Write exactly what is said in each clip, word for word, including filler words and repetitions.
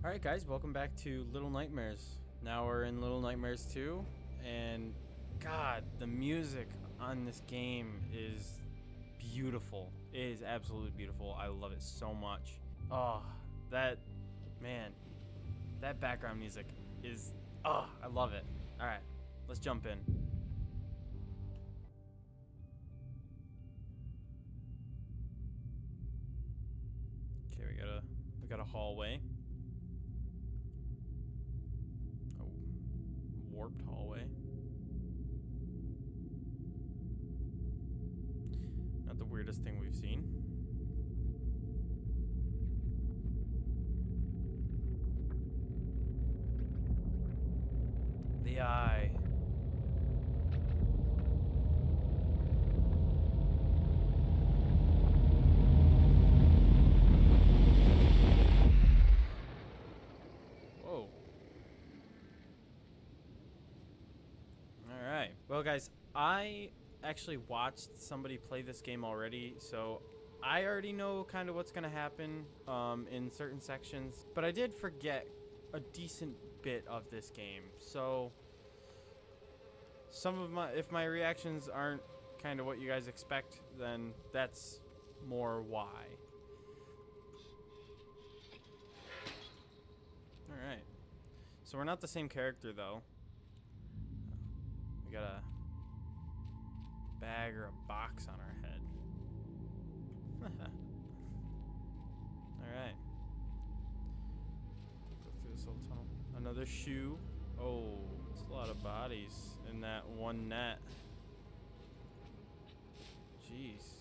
Alright guys, welcome back to Little Nightmares. Now we're in Little Nightmares two, and God, the music on this game is beautiful. It is absolutely beautiful. I love it so much. Oh, that, man, that background music is, oh, I love it. Alright, let's jump in. Okay, we got a, we got a hallway. Warped hallway. Not the weirdest thing we've seen. The eye. Whoa. Alright, well guys, I actually watched somebody play this game already, so I already know kind of what's going to happen um, in certain sections, but I did forget a decent bit of this game, so some of my, if my reactions aren't kind of what you guys expect, then that's more why. Alright, so we're not the same character though. We got a bag or a box on our head. Alright. Go through this little tunnel. Another shoe. Oh, it's a lot of bodies in that one net. Jeez.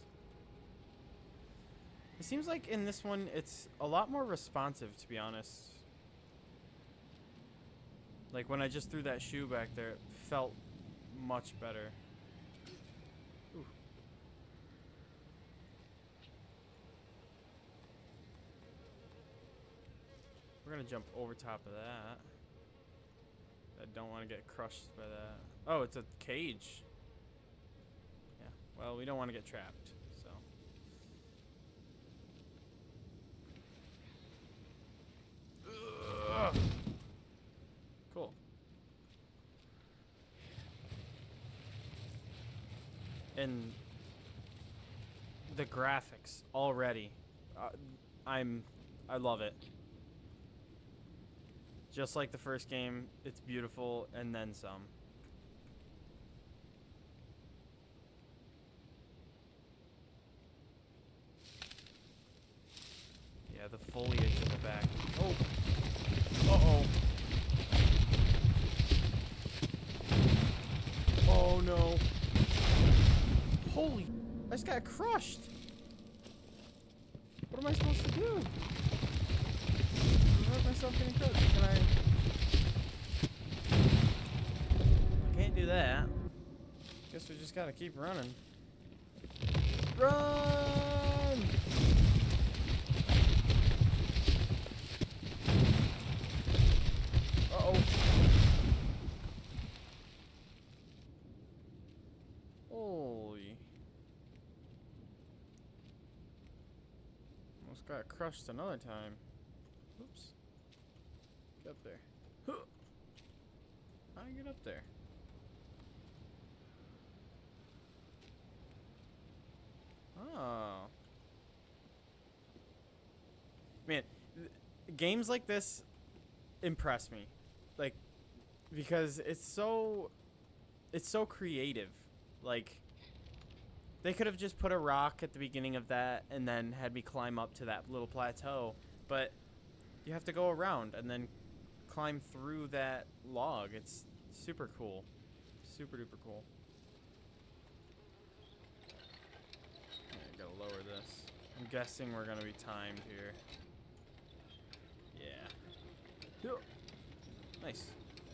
It seems like in this one it's a lot more responsive, to be honest. Like when I just threw that shoe back there, it felt much better. Ooh. We're gonna jump over top of that. I don't want to get crushed by that. Oh, it's a cage. Yeah, well, we don't want to get trapped, so. Ugh. Cool. And the graphics already, uh, I'm, I love it. Just like the first game, it's beautiful and then some. Yeah, the foliage in the back. Oh, uh-oh. Oh no. Holy, I just got crushed. What am I supposed to do? I hurt myself getting crushed. Can I? I can't do that. Guess we just gotta keep running. Run! Uh-oh. Holy. Almost got crushed another time. Oops. Get up there. How do I get up there? Oh. Man, games like this impress me. Like, because it's so, it's so creative. Like, they could have just put a rock at the beginning of that and then had me climb up to that little plateau, but you have to go around and then climb through that log. It's super cool. Super duper cool. I gotta lower this. I'm guessing we're gonna be timed here. Yeah. Nice.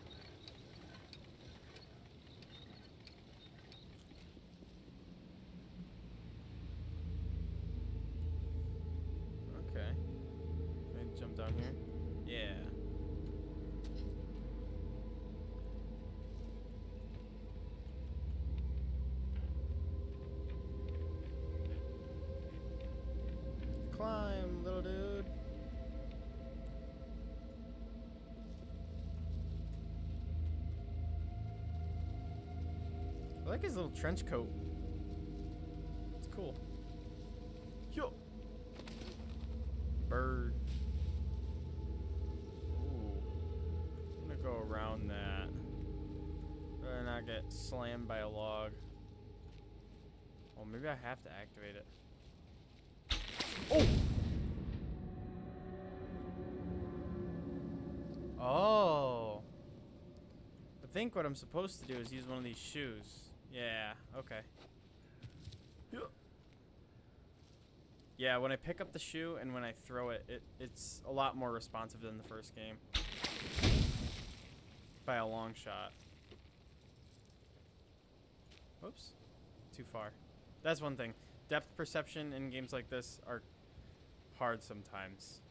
Okay. Can I jump down here? Yeah. Climb, little dude. I like his little trench coat. It's cool. Yo. Bird. Ooh. I'm gonna go around that. Better not get slammed by a log. Oh, maybe I have to activate it. Oh! Oh. I think what I'm supposed to do is use one of these shoes. Yeah, okay. Yeah, when I pick up the shoe and when I throw it, it it's a lot more responsive than the first game. By a long shot. Whoops. Too far. That's one thing. Depth perception in games like this are hard sometimes.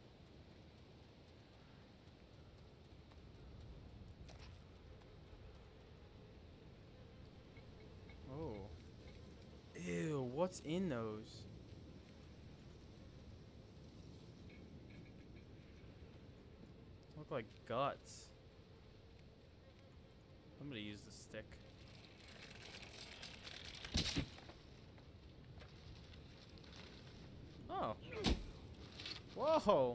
Oh. Ew, what's in those? Look like guts. Somebody use the stick. Oh. Whoa.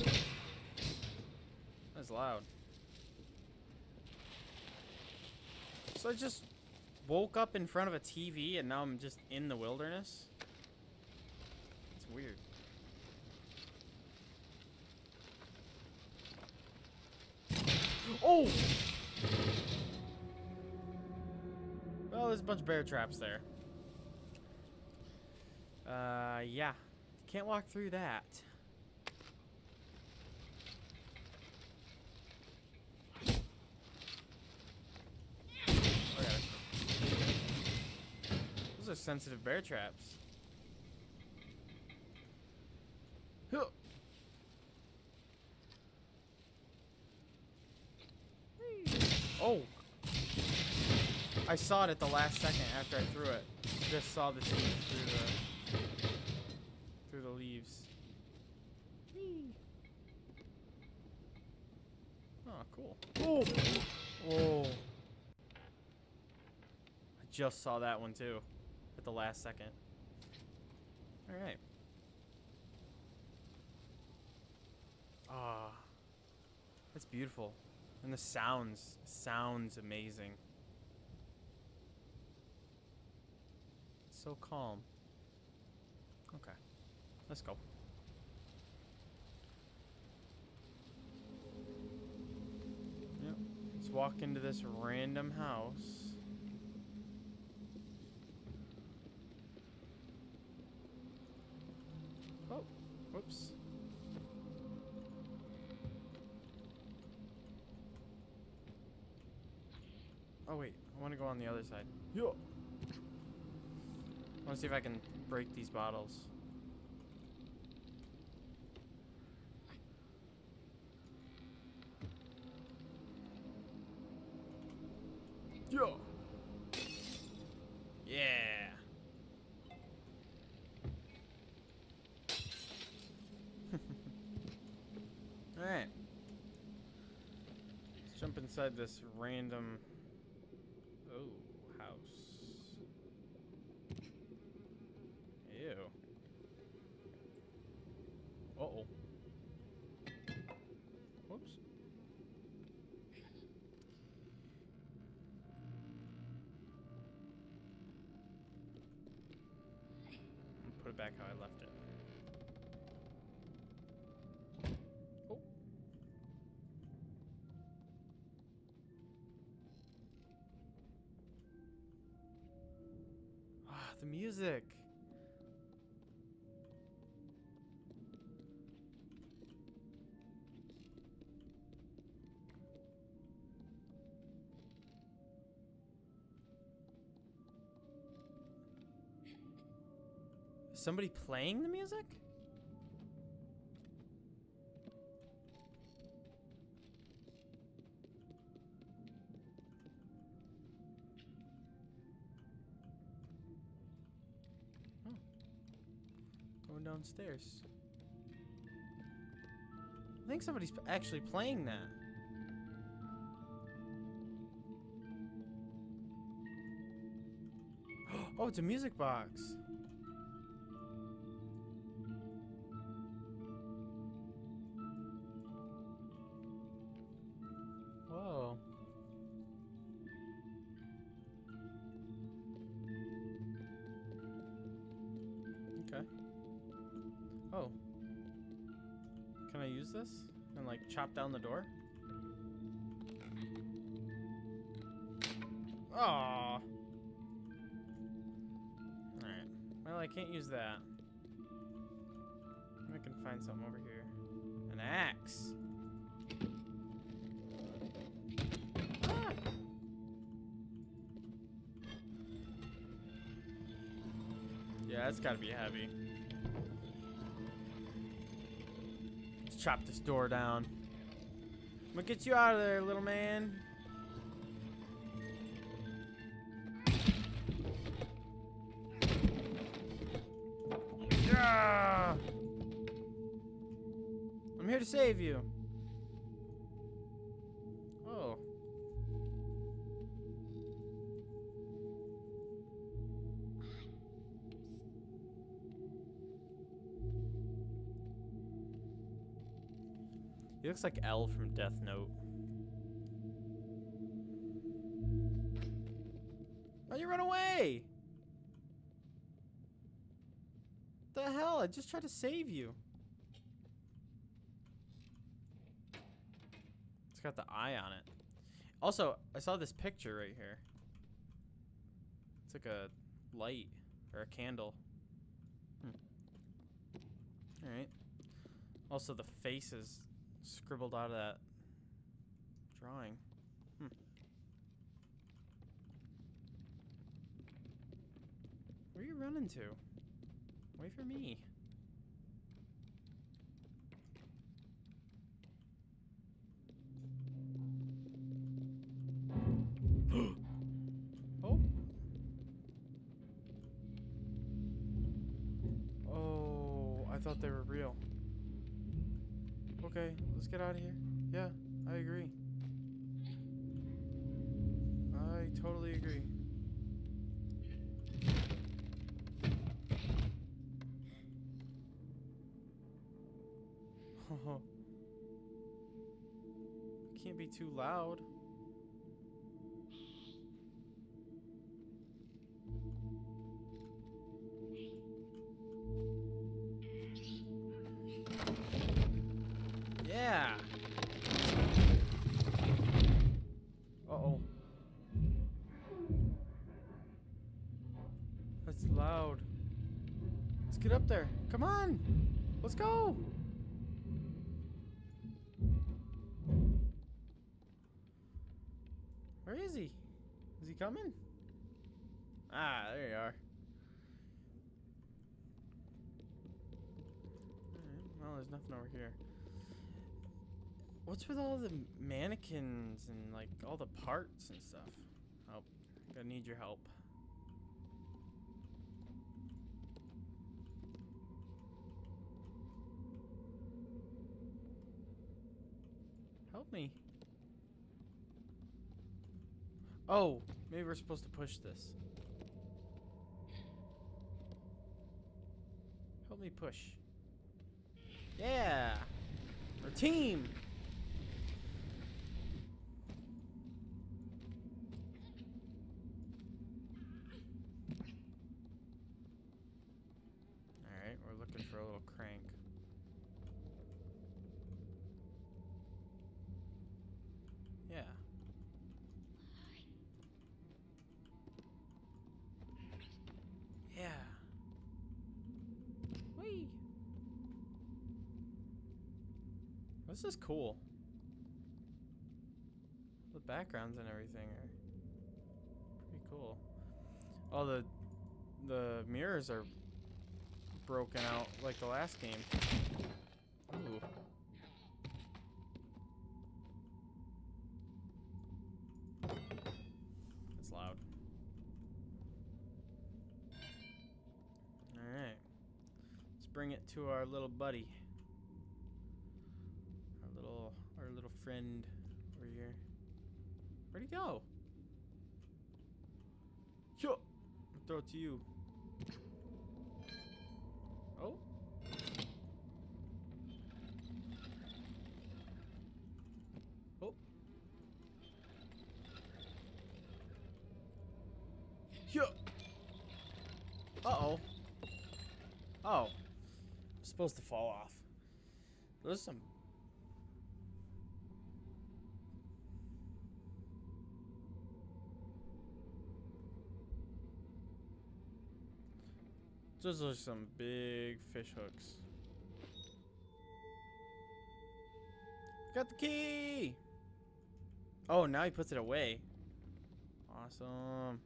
That's loud. So I just woke up in front of a T V and now I'm just in the wilderness? It's weird. Oh! Well, there's a bunch of bear traps there. Uh, yeah. Can't walk through that. Okay. Those are sensitive bear traps. Huh. Oh! I saw it at the last second after I threw it. Just saw the teeth through the through the leaves. Whee. Oh, cool. Oh! Oh! I just saw that one too, at the last second. All right. Ah, that's beautiful, and the sounds sounds amazing. So calm. Okay, let's go. Yep. Let's walk into this random house. Oh, whoops. Oh wait, I want to go on the other side. Yo. I want to see if I can break these bottles. Yo. Yeah. All right. Let's jump inside this random oh house. Ew. Uh-oh. Whoops. Put it back how I left it. Oh. Ah, the music. Is somebody playing the music? Oh. Going downstairs. I think somebody's actually playing that. Oh, it's a music box. Whoa. Okay. Oh. Can I use this? And like chop down the door? Aww. Alright. Well, I can't use that. I can find something over here. An axe. Ah. Yeah, it's gotta be heavy. Let's chop this door down. I'm gonna get you out of there, little man. Yeah! I'm here to save you. Oh. He looks like L from Death Note. Why'd you run away? What the hell? I just tried to save you. It's got the eye on it. Also, I saw this picture right here. It's like a light or a candle. Hmm. Alright. Also, the face is scribbled out of that drawing. Hmm. Where are you running to? Wait for me. Oh. Oh, I thought they were real. Okay, let's get out of here. Yeah, I agree. I totally agree. Oh. Can't be too loud. Yeah. Uh-oh. That's loud. Let's get up there. Come on. Let's go. Where is he? Is he coming? Ah, there you are. Alright, well, there's nothing over here. What's with all the mannequins and like all the parts and stuff? Oh, I'm gonna need your help. Help me. Oh, maybe we're supposed to push this. Help me push. Yeah! Our team! Alright, we're looking for a little crank. Yeah. Yeah. Whee! This is cool. The backgrounds and everything are pretty cool. Oh, the the mirrors are broken out like the last game. Ooh. That's loud. Alright. Let's bring it to our little buddy. Our little our little friend over here. Where'd he go? Yo! throw it to you. Oh. Oh. Yeah. Uh-oh. Oh. It's supposed to fall off. There's some... Those are some big fish hooks. Got the key! Oh, now he puts it away. Awesome.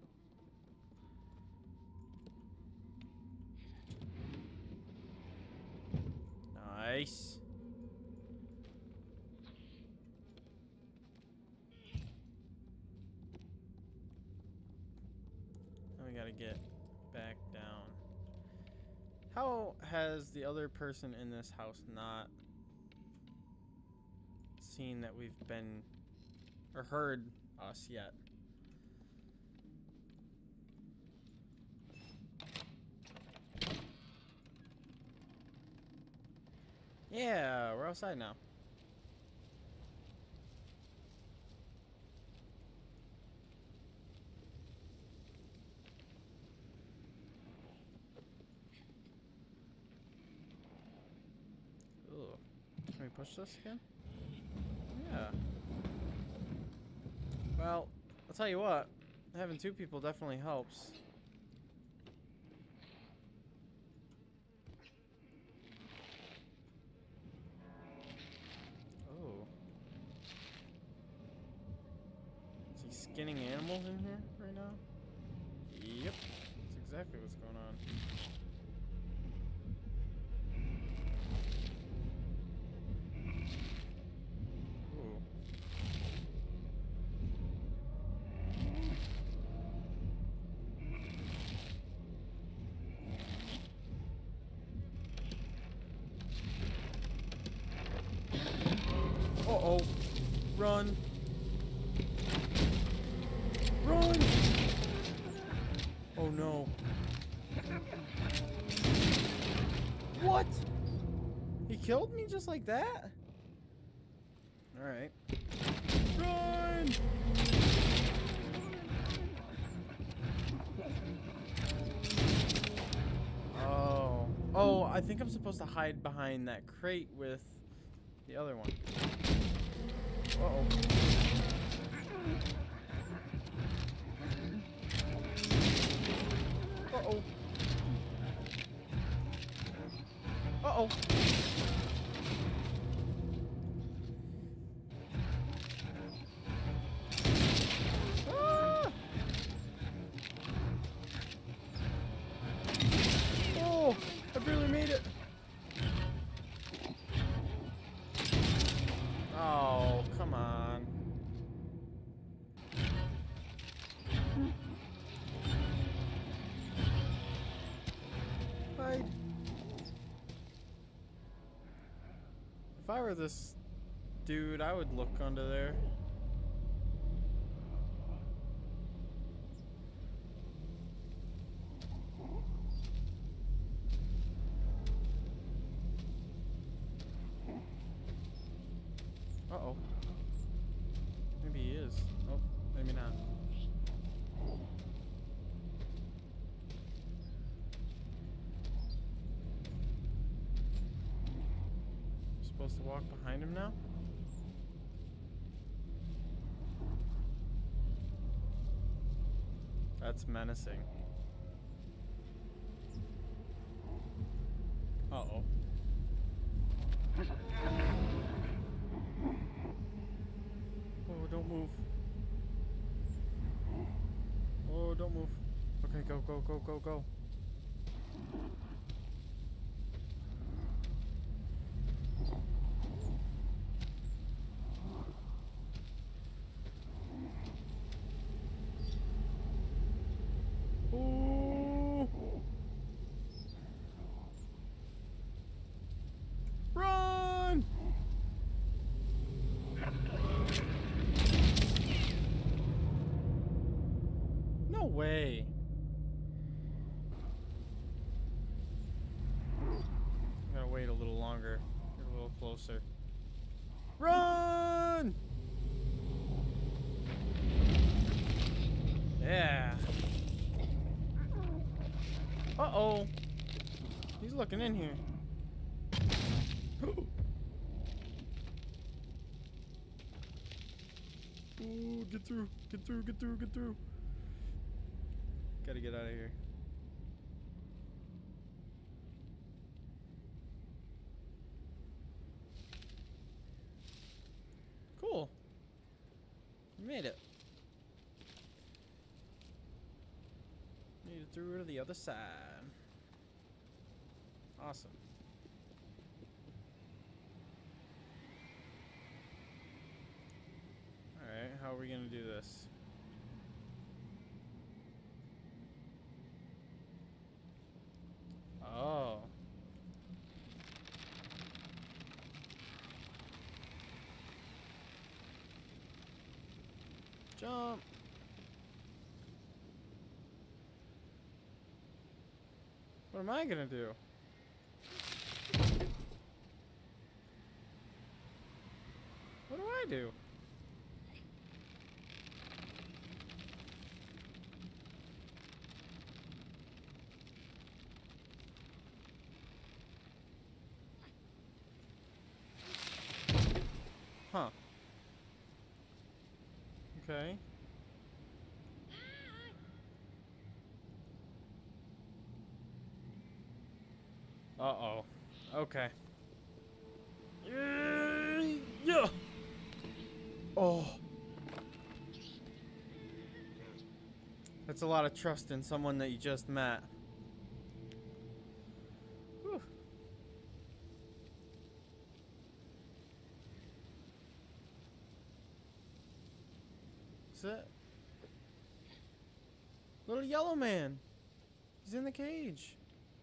Nice. Now we gotta get back down. How has the other person in this house not seen that we've been or heard us yet? Yeah, we're outside now. Ugh. Can we push this again? Yeah. Well, I'll tell you what. Having two people definitely helps. Oh. Is he skinning animals in here right now? Yep. That's exactly what's going on. Uh-oh. Run. Run! Oh no. What? He killed me just like that? Alright. Run! Oh. Oh, I think I'm supposed to hide behind that crate with the other one. Uh-oh. Uh-oh. Uh-oh. Ah! Oh, I barely made it. Oh, come on. Hide. If I were this dude, I would look under there. Uh-oh. Maybe he is. Oh, maybe not. Supposed to walk behind him now? That's menacing. Uh-oh. Oh, don't move. Oh, don't move. Okay, go, go, go, go, go. Ooh. Run! No way. closer. Run! Yeah. Uh-oh. He's looking in here. Ooh, get through, get through, get through, get through. Gotta get out of here. Cool. You made it. Made it through to the other side. Awesome. Alright, how are we gonna do this? Oh. Jump. What am I gonna do? What do I do? Huh. Okay. Uh-oh. Okay. Yeah. Oh. That's a lot of trust in someone that you just met. Whew. What's that? Little yellow man. He's in the cage.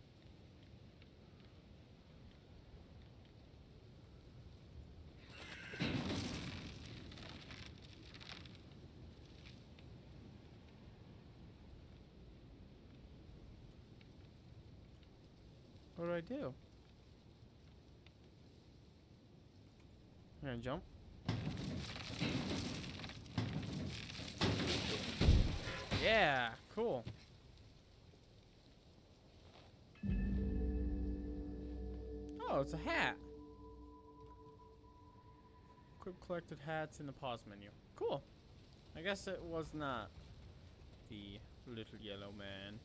What do I do? I'm gonna jump. Yeah, cool. Oh, it's a hat. Quick collected hats in the pause menu. Cool. I guess it was not the little yellow man.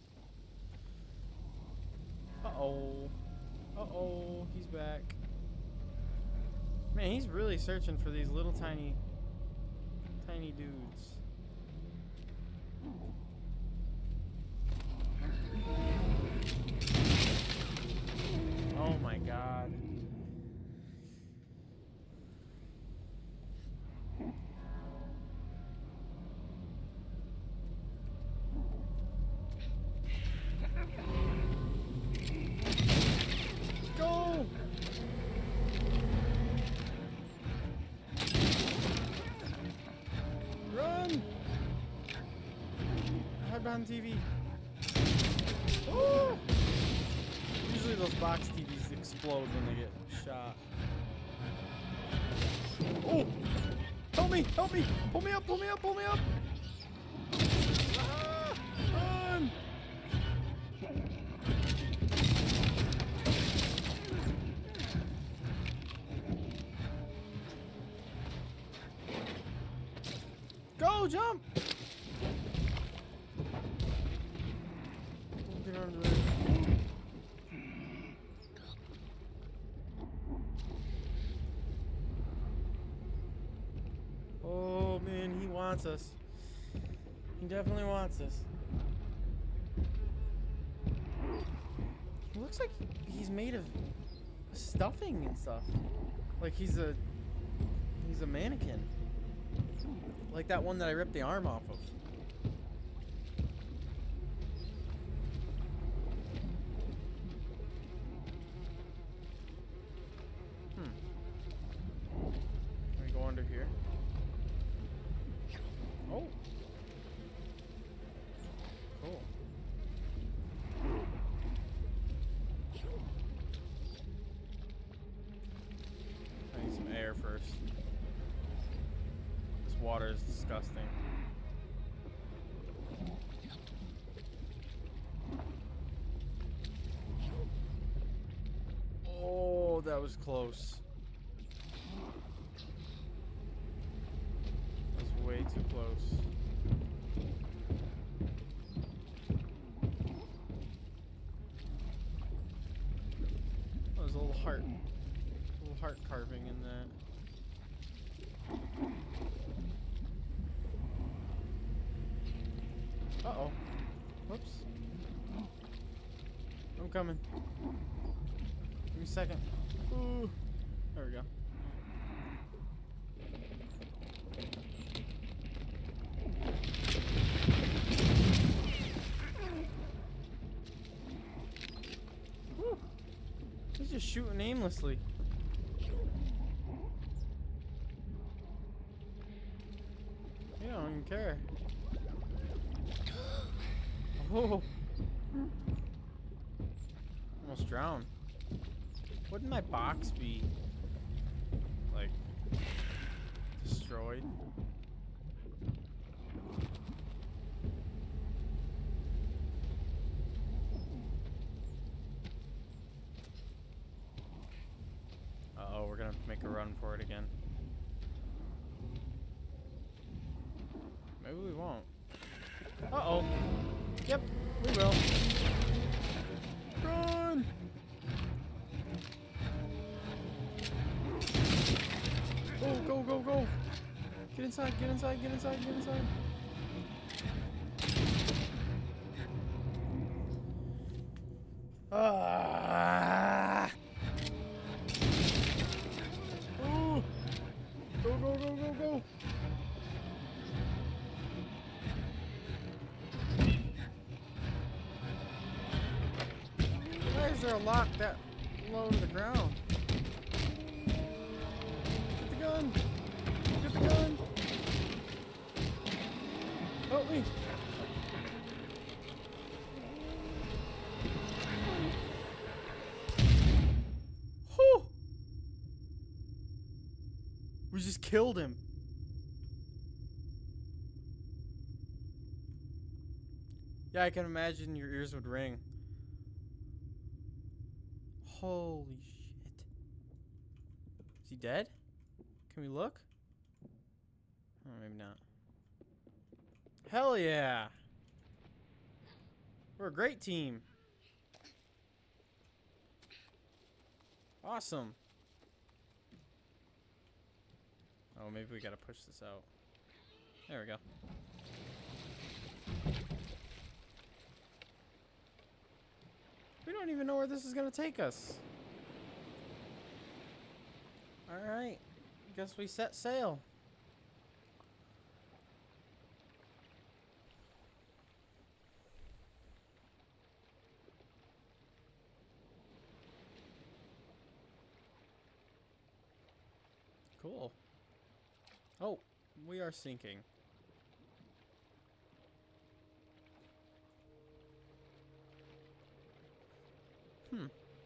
Uh-oh. Uh-oh, he's back. Man, he's really searching for these little tiny, tiny dudes. Oh my god. Go! Run! Hide behind T V. Ooh! Usually those box T Vs explode when they get shot. Oh! Help me! Help me! Pull me up! Pull me up! Pull me up! Ah! Run! Go! Jump! Get under there. Oh man, he wants us. He definitely wants us. It looks like he's made of stuffing and stuff. Like he's a he's a mannequin. Like that one that I ripped the arm off of. Hmm. Can we go under here? Oh. Cool. water is disgusting. Oh, that was close. That was way too close. Oh, there's a little heart. A little heart carving in that. Uh-oh. Whoops. I'm coming. Give me a second. Ooh. There we go. Woo. He's just shooting aimlessly. You don't even care. Oh. Almost drowned. Wouldn't my box be like destroyed? Uh oh, we're gonna make a run for it again. Maybe we won't. Uh oh. Yep, we will. Run! Go, go, go, go! Get inside, get inside, get inside, get inside. Ah! Ooh! Go, go, go, go, go! Why is there a lock that low to the ground? Get the gun! Get the gun! Help me! Whew! We just killed him. Yeah, I can imagine your ears would ring. Holy shit. Is he dead? Can we look? Oh, maybe not. Hell yeah! We're a great team. Awesome. Oh, maybe we gotta push this out. There we go. We don't even know where this is gonna take us. Alright. Guess we set sail. Cool. Oh, we are sinking. Hmm.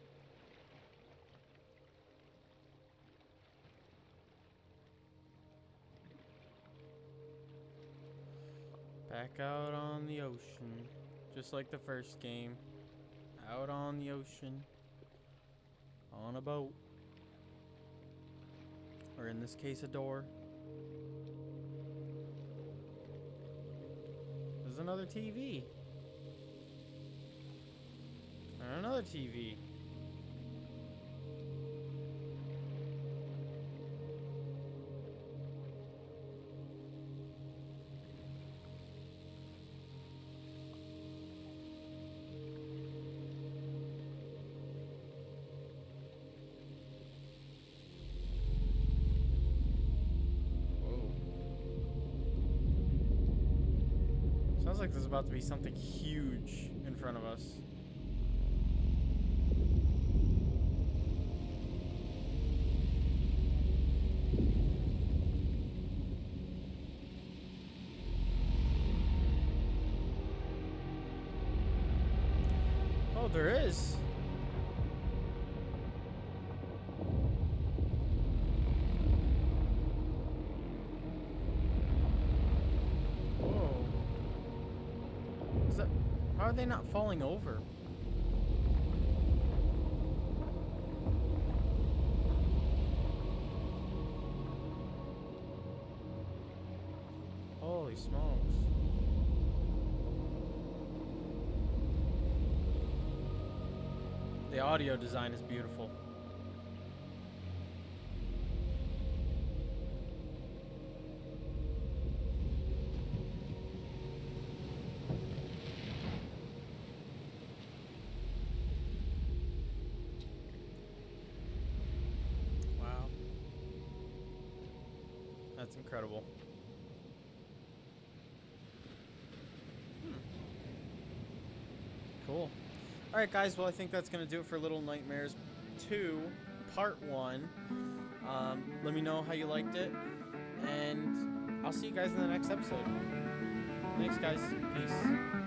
Back out on the ocean. Just like the first game. Out on the ocean. On a boat. Or in this case, a door. There's another T V. And another T V. Sounds like there's about to be something huge in front of us. Oh, there is. Is that, how are they not falling over? Holy smokes. The audio design is beautiful. Wow. That's incredible. Hmm. Cool. Alright guys, well I think that's going to do it for Little Nightmares two, part one. Um, let me know how you liked it, and I'll see you guys in the next episode. Thanks guys. Peace.